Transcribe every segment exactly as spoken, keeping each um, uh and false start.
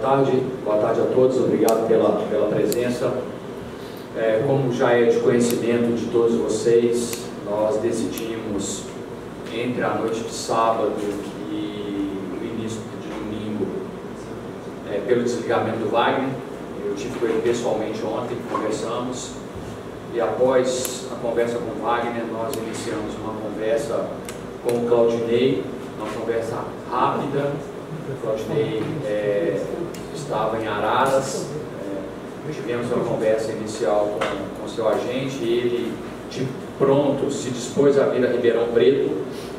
tarde, boa tarde a todos, obrigado pela, pela presença. É, como já é de conhecimento de todos vocês, nós decidimos entre a noite de sábado e o início de domingo, é, pelo desligamento do Wagner. Eu tive com ele pessoalmente ontem, conversamos, e após a conversa com o Wagner, nós iniciamos uma conversa com o Claudinei, uma conversa rápida. O Claudinei é, estava em Araras, é, tivemos uma conversa inicial com o seu agente, e ele de pronto se dispôs a vir a Ribeirão Preto,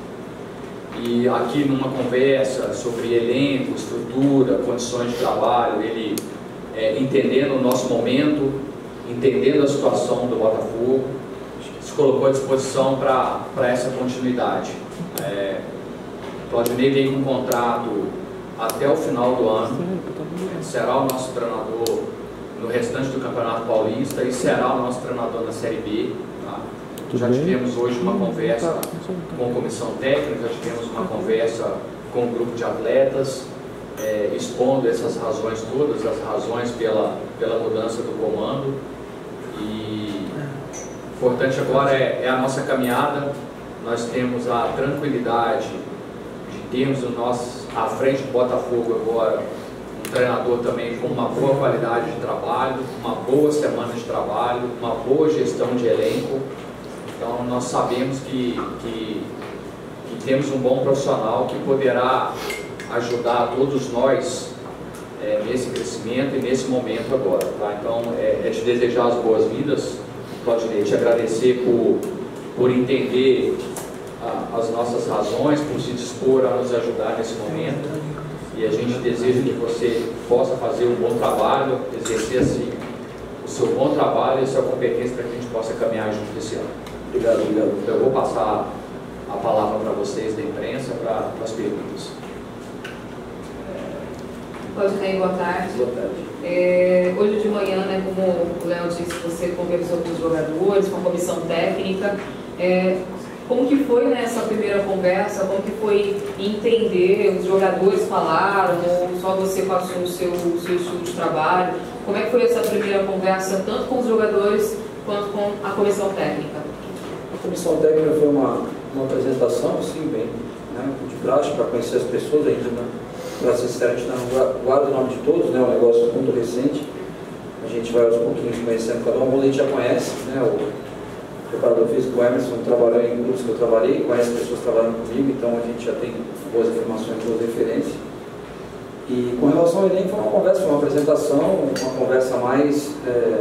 e aqui numa conversa sobre elenco, estrutura, condições de trabalho, ele é, entendendo o nosso momento, entendendo a situação do Botafogo, se colocou à disposição para essa continuidade. É, Claudinei vem com um contrato até o final do ano, será o nosso treinador no restante do Campeonato Paulista e será o nosso treinador na Série B. Tá? Já tivemos hoje uma conversa com a comissão técnica, tivemos uma conversa com o grupo de atletas, é, expondo essas razões todas, as razões pela, pela mudança do comando. E o importante agora é, é a nossa caminhada. Nós temos a tranquilidade de termos o nosso, à frente do Botafogo agora, um treinador também com uma boa qualidade de trabalho, uma boa semana de trabalho, uma boa gestão de elenco. Então nós sabemos que, que, que temos um bom profissional que poderá ajudar todos nós é, nesse crescimento e nesse momento agora. Tá? Então é, é te desejar as boas-vindas, Claudinei, te agradecer por, por entender a, as nossas razões, por se dispor a nos ajudar nesse momento, e a gente deseja que você possa fazer um bom trabalho, exercer assim, o seu bom trabalho e a sua competência para que a gente possa caminhar junto esse ano. Obrigado, obrigado. Então, eu vou passar a palavra para vocês da imprensa para as perguntas. Claudinei, boa tarde. Boa tarde. É, hoje de manhã, né, como o Léo disse, você conversou com os jogadores, com a comissão técnica. É, como que foi, né, essa primeira conversa? Como que foi entender? Os jogadores falaram, ou só você passou o seu, o seu estudo de trabalho? Como é que foi essa primeira conversa, tanto com os jogadores quanto com a comissão técnica? A comissão técnica foi uma, uma apresentação, sim, bem, né, de praxe, para conhecer as pessoas ainda, né? Para ser sincero, a gente não guarda o nome de todos, né? É um negócio muito recente. A gente vai aos pouquinhos conhecendo cada um. O a gente já conhece, né? O preparador físico, o Emerson, trabalhou em grupos que eu trabalhei, conhece pessoas trabalhando comigo, então a gente já tem boas informações, boas referências. E com relação ao elenco, foi uma conversa, foi uma apresentação, uma conversa mais é,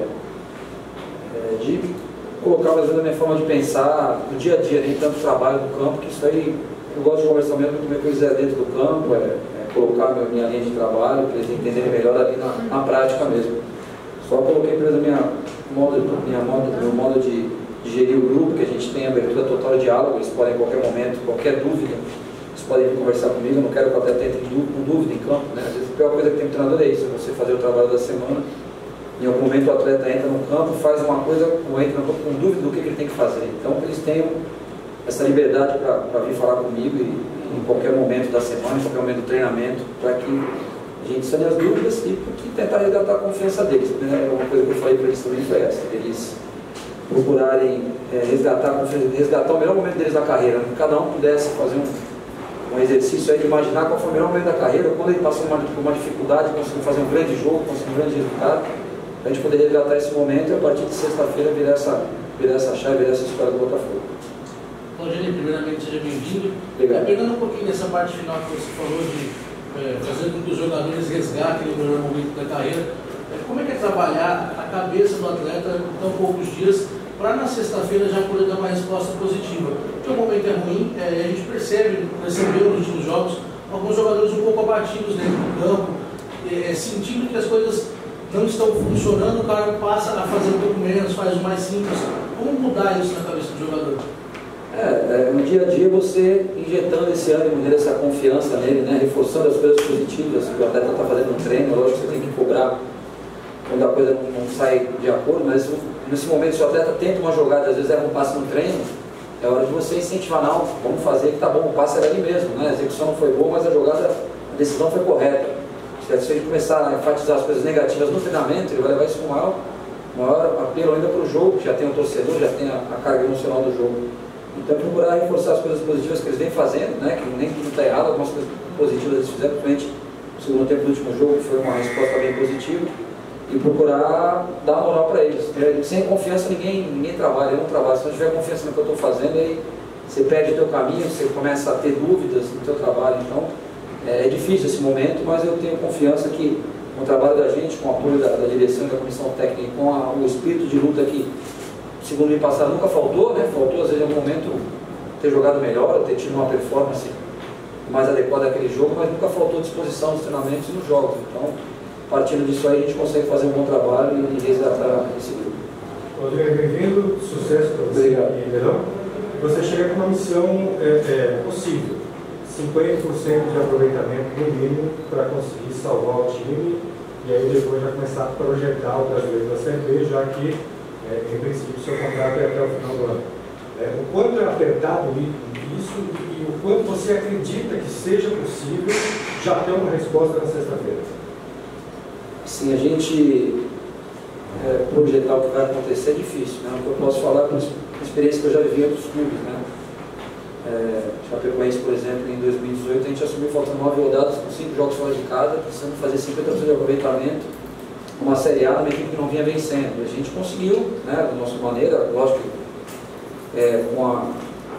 é, de colocar mais ou menos a minha forma de pensar no dia a dia, nem tanto trabalho no campo, que isso aí eu gosto de conversar mesmo como é que eu quiser dentro do campo, é, é colocar a minha linha de trabalho, para eles entenderem melhor ali na, na prática mesmo. Só coloquei para minha modo, minha modo, meu modo de, de gerir o grupo, que a gente tem abertura total de diálogo, eles podem em qualquer momento, qualquer dúvida, eles podem vir conversar comigo. Eu não quero que o atleta entre com dúvida em campo, né? Às vezes a pior coisa que tem para o treinador é isso, é você fazer o trabalho da semana, em algum momento o atleta entra no campo, faz uma coisa, ou entra no campo com dúvida do que, que ele tem que fazer. Então eles tenham essa liberdade para vir falar comigo e, em qualquer momento da semana, em qualquer momento do treinamento, para que a gente sane as dúvidas e que tentar resgatar a confiança deles. Né? Uma coisa que eu falei para eles também foi essa, eles procurarem é, resgatar a confiança, resgatar o melhor momento deles na carreira, que cada um pudesse fazer um, um exercício aí de imaginar qual foi o melhor momento da carreira, quando ele passou uma, por uma dificuldade, conseguiu fazer um grande jogo, conseguiu um grande resultado, para a gente poder resgatar esse momento e a partir de sexta-feira virar essa, virar essa chave, virar essa história do Botafogo. Claudinei, primeiramente seja bem-vindo. Pegando um pouquinho nessa parte final que você falou de é, fazer com que os jogadores resgatem o melhor momento da carreira, é, como é que é trabalhar a cabeça do atleta em tão poucos dias para na sexta-feira já poder dar uma resposta positiva? Porque o momento é ruim, é, a gente percebe, percebeu nos últimos jogos, alguns jogadores um pouco abatidos dentro do campo, é, sentindo que as coisas não estão funcionando, o cara passa a fazer um pouco menos, faz o mais simples. Como mudar isso na cabeça do jogador? É, é, no dia a dia você injetando esse ânimo nele, essa confiança nele, né, reforçando as coisas positivas que o atleta está fazendo no treino. Lógico que você tem que cobrar quando a coisa não, não sai de acordo, mas nesse momento se o atleta tenta uma jogada, às vezes erra um passe no treino, é hora de você incentivar, não, vamos fazer que tá bom, o passe era ali mesmo, né, a execução não foi boa, mas a jogada, a decisão foi correta. Se a gente começar a enfatizar as coisas negativas no treinamento, ele vai levar isso com maior, maior apelo ainda para o jogo, que já tem o torcedor, já tem a, a carga emocional do jogo. Então, procurar reforçar as coisas positivas que eles vêm fazendo, né, que nem tudo está errado, algumas coisas positivas eles fizeram, principalmente no segundo tempo do último jogo, que foi uma resposta bem positiva, e procurar dar moral para eles. Sem confiança ninguém, ninguém trabalha, eu não trabalho. Se não tiver confiança no que eu estou fazendo, aí você perde o teu caminho, você começa a ter dúvidas no teu trabalho. Então, é, é difícil esse momento, mas eu tenho confiança que com o trabalho da gente, com o apoio da, da direção e da comissão técnica, com a, o espírito de luta que, segundo me passado, nunca faltou, né? Faltou às vezes em algum momento ter jogado melhor, ter tido uma performance mais adequada àquele jogo, mas nunca faltou disposição nos treinamentos e nos jogos. Então, partindo disso aí, a gente consegue fazer um bom trabalho e resgatar esse grupo. Rodrigo, bem-vindo, sucesso para você em Ribeirão. Você chega com uma missão é, é, possível, cinquenta por cento de aproveitamento no mínimo para conseguir salvar o time e aí depois já começar a projetar o brasileiro da Série B, já que, é, em princípio, o seu contrato é até o final do ano. É, o quanto é apertado isso e o quanto você acredita que seja possível já ter uma resposta na sexta-feira? Sim, a gente é, projetar o que vai acontecer é difícil, né? O que eu posso falar com a experiência que eu já vivi em outros clubes, né? É, Chapecoense, por exemplo, em dois mil e dezoito, a gente assumiu faltando nove rodadas com cinco jogos fora de casa, precisando fazer cinquenta por cento de aproveitamento, uma Série A, uma equipe que não vinha vencendo. A gente conseguiu, né, da nossa maneira, lógico que é, com a,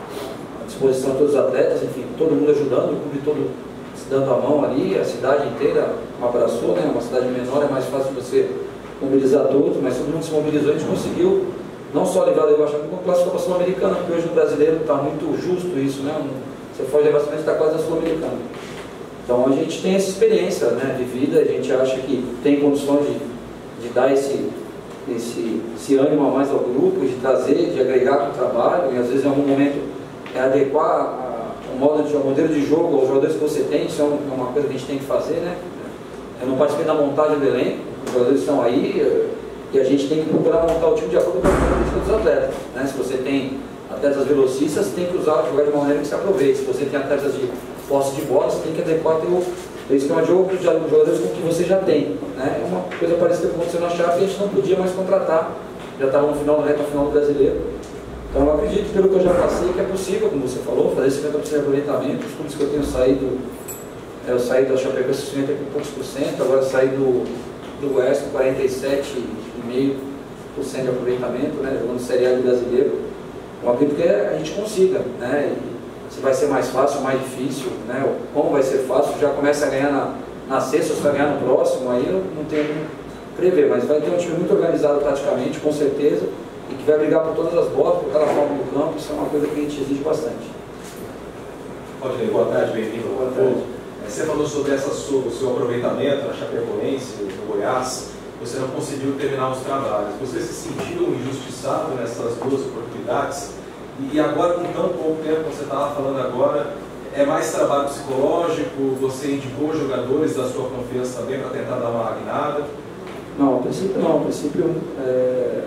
a disposição de todos os atletas, enfim, todo mundo ajudando, o clube todo se dando a mão ali, a cidade inteira abraçou, né? Uma cidade menor é mais fácil você mobilizar todos, mas todo mundo se mobilizou, a gente conseguiu não só livrar da rebaixamento, como classificar para a Sul-Americana, porque hoje no brasileiro está muito justo isso, né? Você foge de rebaixamento, está quase na Sul-Americana. Então a gente tem essa experiência, né, vivida, a gente acha que tem condições de, de dar esse, esse, esse ânimo a mais ao grupo, de trazer, de agregar com o trabalho, e às vezes em algum momento é adequar o modo de, o modelo de jogo aos jogadores que você tem. Isso é uma coisa que a gente tem que fazer, né? Eu não participei da montagem do elenco, os jogadores estão aí, e a gente tem que procurar montar o time de acordo com a característica dos atletas, né? Se você tem atletas velocistas, tem que usar, jogar de uma maneira que se aproveite. Se você tem atletas de posse de bola, você tem que adequar o teu esquema de jogo de jogadores com o que você já tem, né? É uma coisa parecida com o que aconteceu na Chape, a gente não podia mais contratar, já estava no final, na reta final do brasileiro. Então eu acredito, pelo que eu já passei, que é possível, como você falou, fazer cinquenta por cento de aproveitamento. Os clubes que eu tenho saído, eu saí da Chapecoense cinquenta e poucos por cento, agora saí do, do Oeste com quarenta e sete vírgula cinco por cento de aproveitamento, né, jogando Série A do brasileiro. Eu acredito que a gente consiga, né? E se vai ser mais fácil ou mais difícil, né? Como vai ser fácil, já começa a ganhar na, na sexta, você vai ganhar no próximo, aí eu não tenho como prever, mas vai ter um time muito organizado taticamente, com certeza, e que vai brigar por todas as bolas, por cada forma do campo. Isso é uma coisa que a gente exige bastante. Rodrigo, boa tarde, bem-vindo. Boa tarde. Você falou sobre essa sua, o seu aproveitamento na Chapecoense, no Goiás, você não conseguiu terminar os trabalhos. Você se sentiu injustiçado nessas duas oportunidades? E agora, com tão pouco tempo, você estava falando agora, é mais trabalho psicológico? Você indicou jogadores da sua confiança também para tentar dar uma guinada? Não, a princípio não. A princípio, é...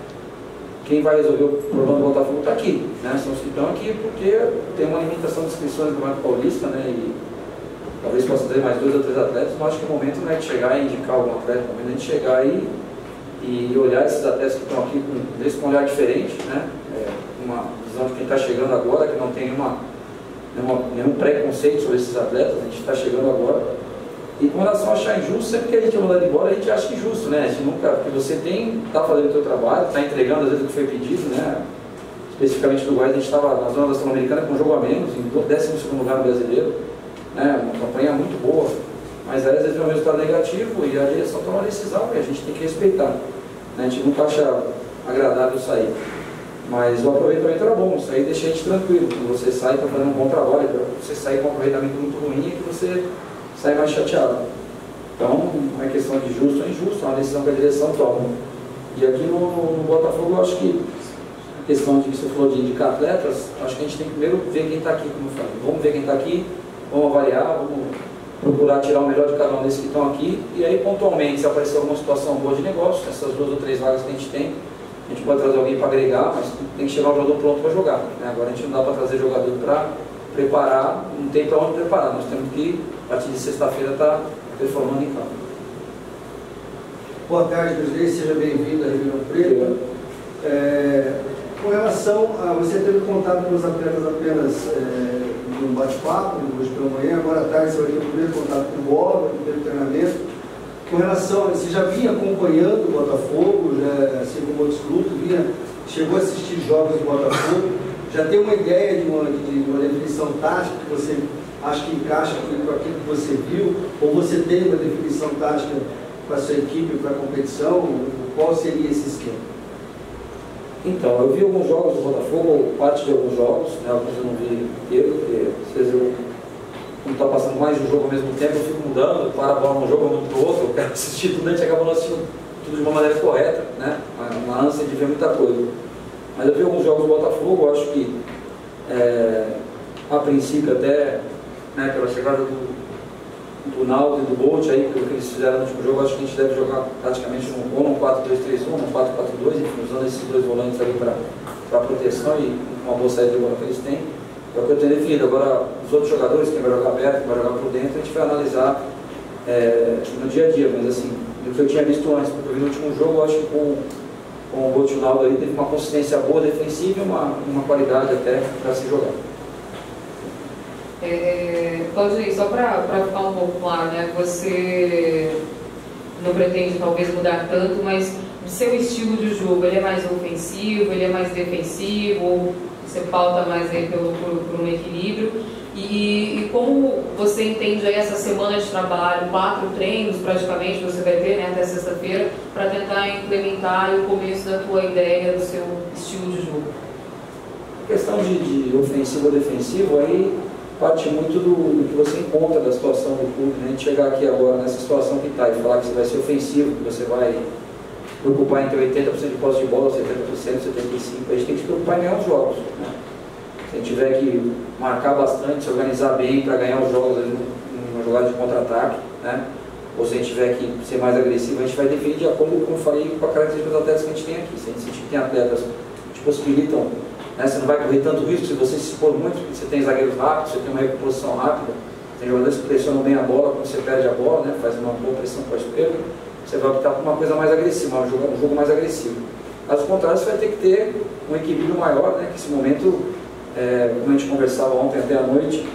quem vai resolver o problema do Botafogo está aqui, né? São os que estão aqui porque tem uma limitação de inscrições do Campeonato Paulista, né? E talvez possa ter mais dois ou três atletas, mas acho que o momento não é de chegar e indicar algum atleta, o momento é de chegar e, e olhar esses atletas que estão aqui com, com um olhar diferente, né? É, uma visão de quem está chegando agora, que não tem nenhuma, nenhuma, nenhum preconceito sobre esses atletas, a gente está chegando agora. E com relação a achar injusto, sempre que a gente é mandado embora, a gente acha injusto, né? A gente nunca, porque você tem, está fazendo o seu trabalho, está entregando às vezes o que foi pedido, né? Especificamente no Goiás, a gente estava na zona da Sul-Americana com um jogo a menos, em décimo segundo lugar no brasileiro, né? Uma campanha muito boa, mas aí às vezes vem um resultado negativo e a direção toma uma decisão e a gente tem que respeitar, né? A gente nunca acha agradável sair, mas o aproveitamento era bom, isso aí deixa a gente tranquilo. Quando você sai, está fazendo um bom trabalho, você sair com um aproveitamento muito ruim é que você sai mais chateado. Então, não é questão de justo ou injusto, é uma decisão que a direção toma. E aqui no, no Botafogo, eu acho que a questão de que você falou de indicar atletas, acho que a gente tem que primeiro ver quem está aqui, como eu falei. Vamos ver quem está aqui, vamos avaliar, vamos procurar tirar o melhor de cada um desses que estão aqui, e aí pontualmente, se aparecer alguma situação boa de negócio, essas duas ou três vagas que a gente tem, a gente pode trazer alguém para agregar, mas tem que chegar o jogador pronto para jogar, né? Agora a gente não dá para trazer jogador para preparar, não tem para onde preparar, nós temos que, a partir de sexta-feira, estar performando em campo. Boa tarde, presidente, seja bem-vindo a Ribeirão Preto. É, com relação a você teve contato com os atletas apenas é, no bate-papo, hoje pela manhã, agora à tarde você vai ter o primeiro contato com o bola, o primeiro treinamento. Com relação, você já vinha acompanhando o Botafogo, já, assim como outros grupos, vinha, chegou a assistir jogos do Botafogo, já tem uma ideia de uma, de uma definição tática que você acha que encaixa com aquilo que você viu, ou você tem uma definição tática para a sua equipe, para a competição, qual seria esse esquema? Então, eu vi alguns jogos do Botafogo, parte de alguns jogos, né, alguns eu não vi inteiro, porque às vezes eu, como está passando mais de um jogo ao mesmo tempo, eu fico mudando, para a bola num jogo, eu mudo para o outro, eu quero assistir tudo, a gente acaba não assistindo tudo de uma maneira correta, né, uma ânsia de ver muita coisa. Mas eu vi alguns jogos do Botafogo, eu acho que, é, a princípio até, né, pela chegada do do Naldo e do Bolt, aí, pelo que eles fizeram no último jogo, acho que a gente deve jogar praticamente num, ou num quatro dois três um, num quatro quatro dois, enfim, usando esses dois volantes ali para proteção e uma boa saída de bola que eles têm. É o que eu tenho definido. Agora, os outros jogadores, quem vai jogar aberto, quem vai jogar por dentro, a gente vai analisar é, no dia a dia, mas assim, do que eu tinha visto antes, porque eu vi no último jogo, eu acho que com, com o Bolt e o Naldo aí, teve uma consistência boa defensiva e uma, uma qualidade até para se jogar. É, Claudinei, só para ficar um pouco claro, né, você não pretende talvez mudar tanto, mas o seu estilo de jogo, ele é mais ofensivo, ele é mais defensivo, ou você pauta mais aí pelo, por, por um equilíbrio? E, e como você entende aí essa semana de trabalho, quatro treinos praticamente você vai ter, né, até sexta-feira, para tentar implementar o começo da tua ideia, do seu estilo de jogo? A questão de, de ofensivo ou defensivo aí parte muito do, do que você encontra da situação do clube, né? A gente chegar aqui agora nessa situação que está e falar que você vai ser ofensivo, que você vai preocupar em ter oitenta por cento de posse de bola, setenta por cento, setenta e cinco por cento, a gente tem que se preocupar em ganhar os jogos, né? Se a gente tiver que marcar bastante, se organizar bem para ganhar os jogos numa jogada de contra-ataque, né? Ou se a gente tiver que ser mais agressivo, a gente vai definir de acordo, como eu falei, com a característica dos atletas que a gente tem aqui. Se a gente sentir que tem atletas que te possibilitam, né, você não vai correr tanto risco se você se expor muito, porque você tem zagueiros rápidos, você tem uma recomposição rápida, tem jogadores que pressionam bem a bola quando você perde a bola, né, faz uma boa pressão para a esquerda, você vai optar por uma coisa mais agressiva, um jogo, um jogo mais agressivo. Caso contrário, você vai ter que ter um equilíbrio maior, né, que esse momento, é, como a gente conversava ontem até à noite,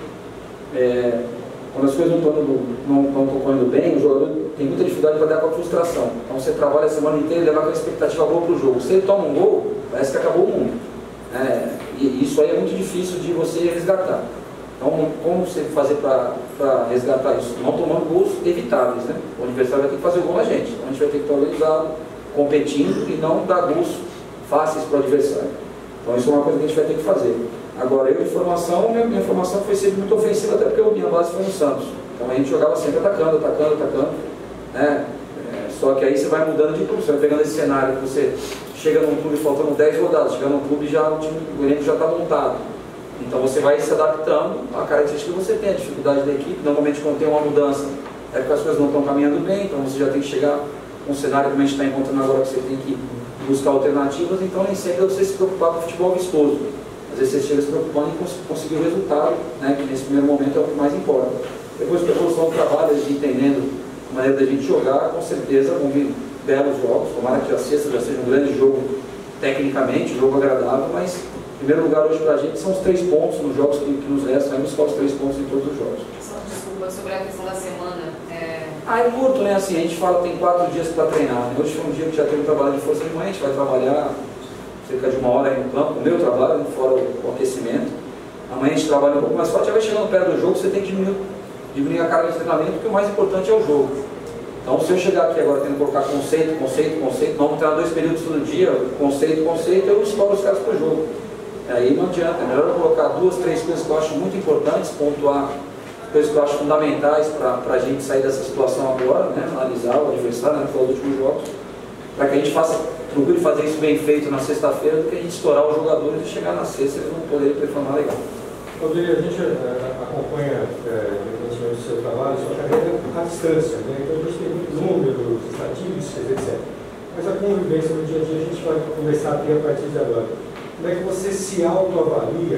é, quando as coisas não estão não, não correndo bem, o jogador tem muita dificuldade para dar com a frustração. Então você trabalha a semana inteira e leva aquela expectativa boa para o jogo. Se ele toma um gol, parece que acabou o mundo. É, e isso aí é muito difícil de você resgatar. Então, como você fazer para resgatar isso? Não tomando gols evitáveis, né? O adversário vai ter que fazer o gol na gente. Então a gente vai ter que estar organizado, competindo e não dar gols fáceis para o adversário. Então isso é uma coisa que a gente vai ter que fazer. Agora, eu de formação, minha, minha formação foi sempre muito ofensiva, até porque a minha base foi no Santos. Então a gente jogava sempre atacando, atacando, atacando, né? É, só que aí você vai mudando de clube, você vai pegando esse cenário que você chega num clube faltando dez rodadas, chega num clube já o time, o elenco já está montado. Então você vai se adaptando à característica que você tem, a dificuldade da equipe. Normalmente quando tem uma mudança é porque as coisas não estão caminhando bem, então você já tem que chegar com um cenário como a gente está encontrando agora, que você tem que buscar alternativas, então nem sempre você se preocupar com o futebol vistoso. Às vezes você chega se preocupando em cons conseguir o resultado, né, que nesse primeiro momento é o que mais importa. Depois que a evolução do trabalho, a gente entendendo a maneira da gente jogar, com certeza vão vir belos jogos, tomara que a sexta já seja um grande jogo tecnicamente, um jogo agradável, mas em primeiro lugar hoje para a gente são os três pontos nos jogos que, que nos restam, vamos buscar os três pontos em todos os jogos. Só desculpa, sobre a questão da semana. É... Ah, é curto, né? Assim, a gente fala que tem quatro dias para treinar. Hoje foi um dia que já teve um trabalho de força de manhã, a gente vai trabalhar cerca de uma hora aí no campo, o meu trabalho, fora o aquecimento. Amanhã a gente trabalha um pouco mais forte, já vai chegando perto do jogo, você tem que diminuir, diminuir a carga de treinamento, porque o mais importante é o jogo. Então, se eu chegar aqui agora tendo que colocar conceito, conceito, conceito, não vamos treinar dois períodos todo dia, conceito, conceito, eu escolho os caras para o jogo. Aí não adianta, é melhor eu colocar duas, três coisas que eu acho muito importantes, pontuar coisas que eu acho fundamentais para a gente sair dessa situação agora, né? Analisar o adversário, né? Falar dos últimos jogos, para que a gente faça, procure fazer isso bem feito na sexta-feira, do que a gente estourar os jogadores e chegar na sexta e eles não poderem performar legal. Rodrigo, a gente uh, acompanha, evidentemente, o seu trabalho, a sua carreira à distância, né? Então a gente tem muitos números, estatísticas, etcétera. Mas a convivência no dia a dia a gente vai conversar aqui a partir de agora. Como é que você se autoavalia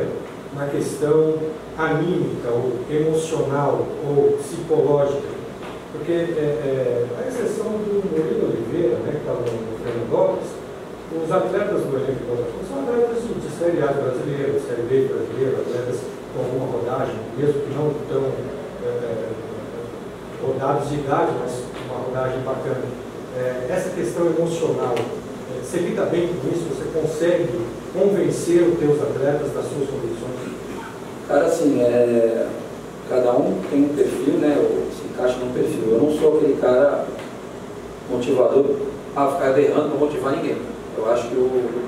na questão anímica, ou emocional, ou psicológica? Porque, é, é, a exceção do Murilo Oliveira, né, que estava no Fernandópolis, os atletas do elenco do Botafogo são atletas de Série A brasileira, Série B brasileira, atletas com alguma rodagem, mesmo que não tão é, rodados de idade, mas uma rodagem bacana. É, essa questão emocional, é, você lida bem com isso? Você consegue convencer os teus atletas das suas condições? Cara, assim, é, cada um tem um perfil, né? Ou se encaixa num perfil. Eu não sou aquele cara motivador a ficar berrando para motivar ninguém. Eu acho que o,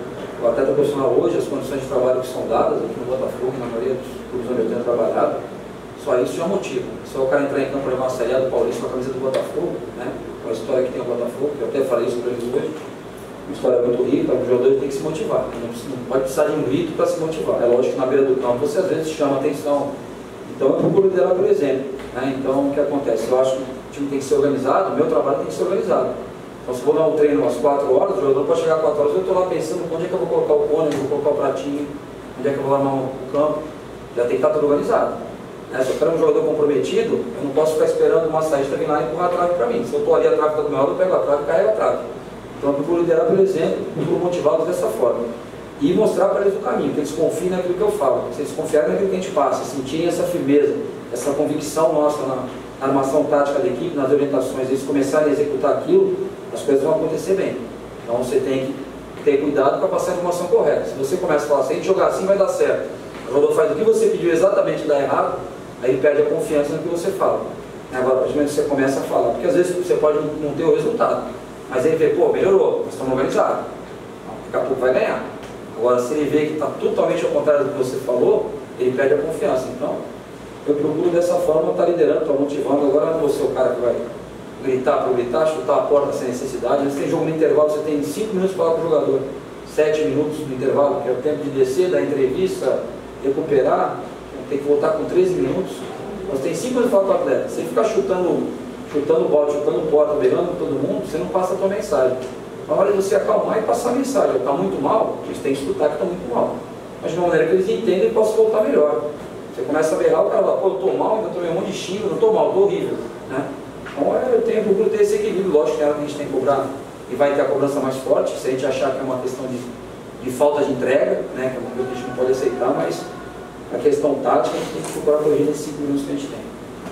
o atleta profissional hoje, as condições de trabalho que são dadas aqui no Botafogo, na maioria dos clubes onde eu tenho trabalhado, só isso já motiva. Só o cara entrar em campo para jogar uma Série A do Paulista com a camisa do Botafogo, né? Com a história que tem o Botafogo, que eu até falei isso para eles hoje, uma história muito rica, o jogador tem que se motivar. Não, não pode precisar de um grito para se motivar. É lógico que na beira do campo você às vezes chama atenção. Então eu procuro liderar por exemplo. Né? Então o que acontece? Eu acho que o time tem que ser organizado, o meu trabalho tem que ser organizado. Então, se eu vou dar um treino às quatro horas, o jogador pode chegar às quatro horas, eu estou lá pensando onde é que eu vou colocar o cone, onde eu vou colocar o pratinho, onde é que eu vou armar o campo. Já tem que estar tudo organizado. Né? Se eu quero um jogador comprometido, eu não posso ficar esperando uma saída vir lá e empurrar a trave para mim. Se eu estou ali, a trave está do meu lado, eu pego a trave e carrego a trave. Então, eu procuro liderar pelo exemplo, procuro motivá-los dessa forma. E mostrar para eles o caminho, que eles confiem naquilo que eu falo. Se eles confiarem naquilo que a gente passa, sentirem essa firmeza, essa convicção nossa na, na armação tática da equipe, nas orientações, eles começarem a executar aquilo, as coisas vão acontecer bem. Então você tem que ter cuidado para passar a informação correta. Se você começa a falar, se a gente jogar assim vai dar certo, o jogador faz o que você pediu exatamente e dá errado, aí ele perde a confiança no que você fala. Agora, praticamente você começa a falar, porque às vezes você pode não ter o resultado, mas ele vê, pô, melhorou, nós estamos organizados, daqui a pouco vai ganhar. Agora, se ele vê que está totalmente ao contrário do que você falou, ele perde a confiança. Então, eu procuro dessa forma estar liderando, estar motivando. Agora não vou ser o cara que vai gritar para gritar, chutar a porta sem necessidade. Você tem jogo no intervalo, você tem cinco minutos para falar com o jogador, sete minutos no intervalo, que é o tempo de descer, da entrevista, recuperar, tem que voltar com treze minutos. Você tem cinco minutos para falar com o atleta. Sem ficar chutando, chutando bola, chutando porta, berrando todo mundo, você não passa a tua mensagem. Na hora de você acalmar e passar a mensagem, está muito mal, eles têm que escutar que está muito mal. Mas de uma maneira que eles entendem e possam voltar melhor. Você começa a berrar, o cara fala, pô, eu estou mal, ainda tomei um monte de xingo, não estou mal, estou horrível. Né? Então eu tenho, procuro ter esse equilíbrio, lógico que é a gente tem que cobrar, e vai ter a cobrança mais forte, se a gente achar que é uma questão de, de falta de entrega, né, que é uma coisa que a gente não pode aceitar, mas a questão tática a gente tem que procurar corrigir nesses cinco minutos que a gente tem.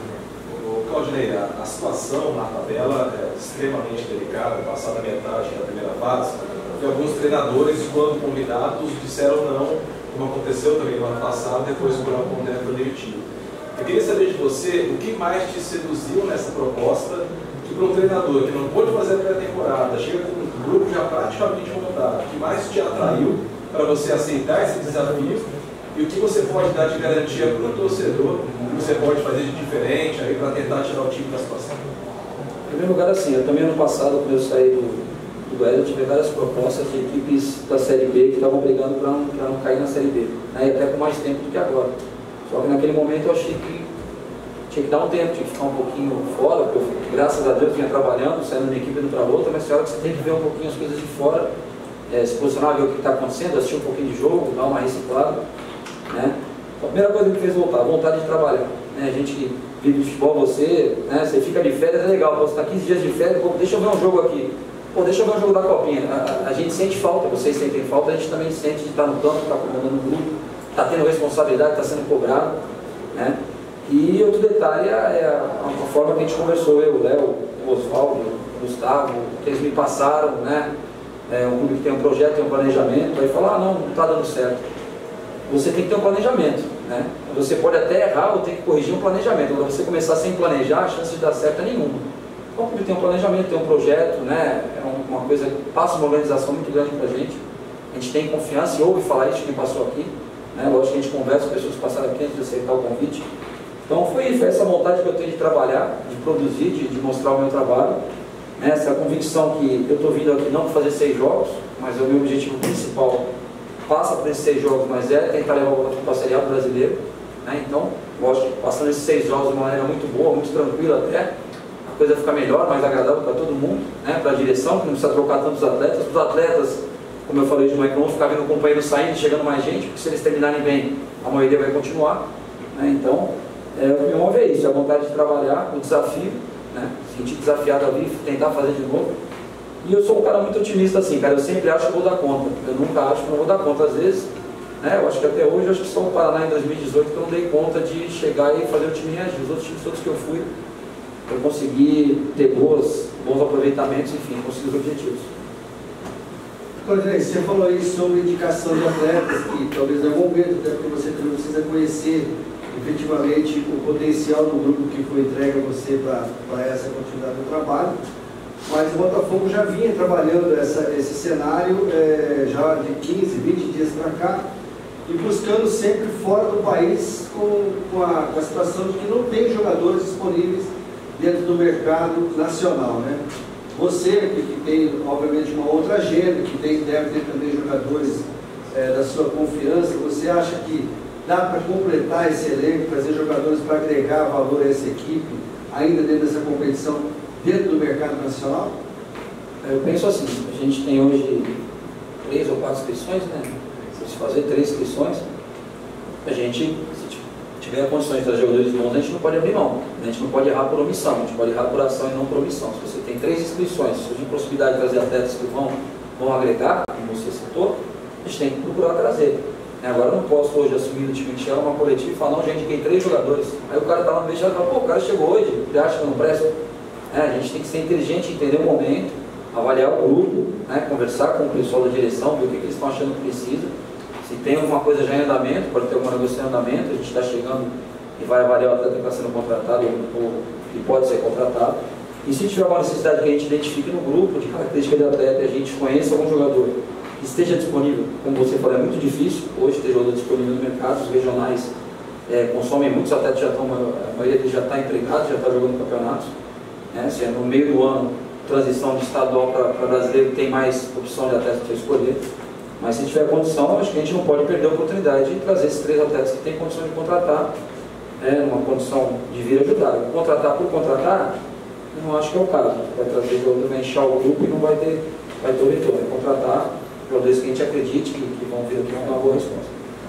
Claudinei, a, a situação na tabela é extremamente delicada, passada a metade da primeira fase, e alguns treinadores, quando convidados, disseram não, como aconteceu também no ano passado, depois o Bruno Ponte foi demitido. Eu queria saber de você o que mais te seduziu nessa proposta, que para um treinador que não pôde fazer a pré-temporada, chega com um grupo já praticamente montado, o que mais te atraiu para você aceitar esse desafio? E o que você pode dar de garantia para o torcedor, o que você pode fazer de diferente aí para tentar tirar o time da situação? Em primeiro lugar, assim, eu também ano passado, quando eu saí do, do Goiás, eu tive várias propostas de equipes da Série B que estavam brigando para não, não cair na Série B, né, e até com mais tempo do que agora. Só que naquele momento eu achei que tinha que dar um tempo, tinha que ficar um pouquinho fora, porque eu, graças a Deus, vinha trabalhando, saindo de uma equipe indo para outra, mas tem hora que você tem que ver um pouquinho as coisas de fora, é, se posicionar, ver o que está acontecendo, assistir um pouquinho de jogo, dar uma reciclada. Né? A primeira coisa que me fez voltar, vontade de trabalhar. Né? A gente que vive de futebol, você, né? Você fica de férias, é legal, você está quinze dias de férias, pô, deixa eu ver um jogo aqui, pô, deixa eu ver um jogo da Copinha. A, a gente sente falta, vocês sentem falta, a gente também sente de estar no campo, estar comandando o grupo, está tendo responsabilidade, está sendo cobrado. Né? E outro detalhe é a, a forma que a gente conversou, eu, o Léo, o Oswaldo, o Gustavo, que eles me passaram, né? É um clube que tem um projeto, tem um planejamento, aí falar, ah, não, não está dando certo. Você tem que ter um planejamento, né? Você pode até errar ou ter que corrigir um planejamento. Quando você começar sem planejar, a chance de dar certo é nenhuma. Então, o clube tem um planejamento, tem um projeto, né? É uma coisa que passa uma organização muito grande para a gente. A gente tem confiança e ouve falar isso de quem passou aqui. Né? Lógico que a gente conversa com pessoas que passaram aqui antes de aceitar o convite. Então, foi, foi essa vontade que eu tenho de trabalhar, de produzir, de, de mostrar o meu trabalho. Né? Essa convicção que eu estou vindo aqui não para fazer seis jogos, mas é o meu objetivo principal. Passa por esses seis jogos, mas é tentar levar o Botafogo para a Série A brasileiro. Né? Então, lógico, passando esses seis jogos de uma maneira muito boa, muito tranquila até, a coisa fica melhor, mais agradável para todo mundo, né? Para a direção, que não precisa trocar tantos atletas, para os atletas como eu falei de manhã, que vão ficar vendo o companheiro saindo, chegando mais gente, porque se eles terminarem bem, a maioria vai continuar. Né? Então, é, o que me move é isso, a vontade de trabalhar, o desafio, né? Sentir desafiado a vir, tentar fazer de novo. E eu sou um cara muito otimista assim, cara, eu sempre acho que vou dar conta, eu nunca acho que não vou dar conta. Às vezes, né, eu acho que até hoje, eu acho que só o Paraná em dois mil e dezoito que eu não dei conta de chegar e fazer o time reagir. Os outros times todos que eu fui, eu consegui ter boas, bons aproveitamentos, enfim, consegui os objetivos. Rodney, você falou aí sobre indicação de atletas, que talvez é um momento, até porque você também precisa conhecer efetivamente o potencial do grupo que foi entregue a você para essa continuidade do trabalho. Mas o Botafogo já vinha trabalhando essa, esse cenário é, já de quinze, vinte dias para cá, e buscando sempre fora do país com, com, a, com a situação de que não tem jogadores disponíveis dentro do mercado nacional, né? Você, que, que tem obviamente uma outra agenda, que tem, deve ter também jogadores é, da sua confiança, você acha que dá para completar esse elenco, trazer jogadores para agregar valor a essa equipe, ainda dentro dessa competição, dentro do mercado nacional? Eu penso assim, a gente tem hoje três ou quatro inscrições, né? Se fazer três inscrições, a gente, se tiver condições de trazer jogadores bons, a gente não pode abrir mão. A gente não pode errar por omissão, a gente pode errar por ação e não por omissão. Se você tem três inscrições, se surgir possibilidade de trazer atletas que vão, vão agregar, como você citou, a gente tem que procurar trazer. Agora eu não posso hoje assumir no time de chegar uma coletiva e falar, não, gente, tem três jogadores. Aí o cara está lá no vestiário e fala, pô, o cara chegou hoje, ele acha que eu não presto? É, a gente tem que ser inteligente, entender o momento, avaliar o grupo, né, conversar com o pessoal da direção, ver o que, que eles estão achando que precisa. Se tem alguma coisa já em andamento, pode ter alguma negociação em andamento, a gente está chegando e vai avaliar o atleta que está sendo contratado ou que pode ser contratado. E se tiver uma necessidade que a gente identifique no grupo, de característica de atleta, e a gente conheça algum jogador que esteja disponível, como você falou, é muito difícil hoje ter jogador disponível no mercado, os regionais é, consomem muitos atletas, já estão, a maioria deles já está empregado, já está jogando campeonatos. Né? Se é no meio do ano, transição de estadual para brasileiro, tem mais opção de atletas para você escolher. Mas se tiver condição, acho que a gente não pode perder a oportunidade de trazer esses três atletas que têm condição de contratar, né, numa condição de vir ajudar. Contratar por contratar, eu não acho que é o caso. Vai trazer jogador, vai inchar o grupo e não vai ter, vai ter o retorno. Vai contratar jogadores que a gente acredite que, que vão vir aqui com uma boa resposta.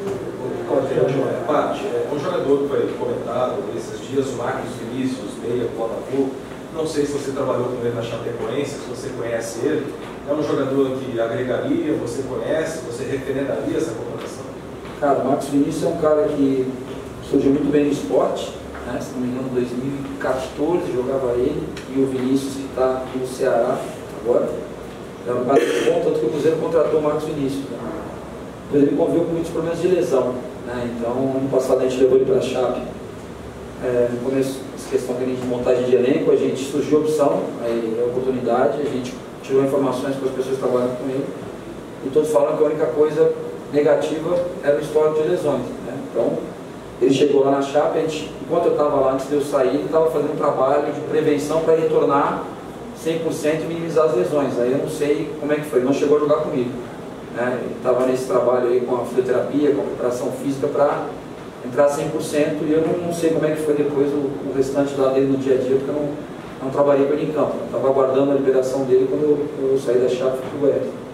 Paty, um jogador que foi comentado esses dias, o Marcos Vinícius, meia do Botafogo, não sei se você trabalhou com ele na Chapecoense, se você conhece ele, é um jogador que agregaria, você conhece, você referendaria essa contratação? Cara, o Marcos Vinícius é um cara que surgiu muito bem no esporte, né? Se não me engano, em dois mil e quatorze jogava ele e o Vinícius que está no Ceará agora. Era um cara muito bom, tanto que o Cruzeiro contratou o Marcos Vinícius. Né? Mas ele conviveu com muitos problemas de lesão, né? Então, ano passado a gente levou ele para a Chape. É, no começo, essa questão de montagem de elenco, a gente surgiu a opção, aí a oportunidade, a gente tirou informações com as pessoas que trabalham com ele, e todos falam que a única coisa negativa era o histórico de lesões. Né? Então, ele chegou lá na Chape, a gente, enquanto eu estava lá, antes de eu sair, ele estava fazendo um trabalho de prevenção para retornar cem por cento e minimizar as lesões. Aí eu não sei como é que foi, ele não chegou a jogar comigo. Né? Ele estava nesse trabalho aí com a fisioterapia, com a preparação física para entrar cem por cento, e eu não, não sei como é que foi depois o, o restante lá dele no dia a dia, porque eu não, não trabalhei com ele em campo. Estava aguardando a liberação dele quando eu, eu saí da Chape para o Goiás.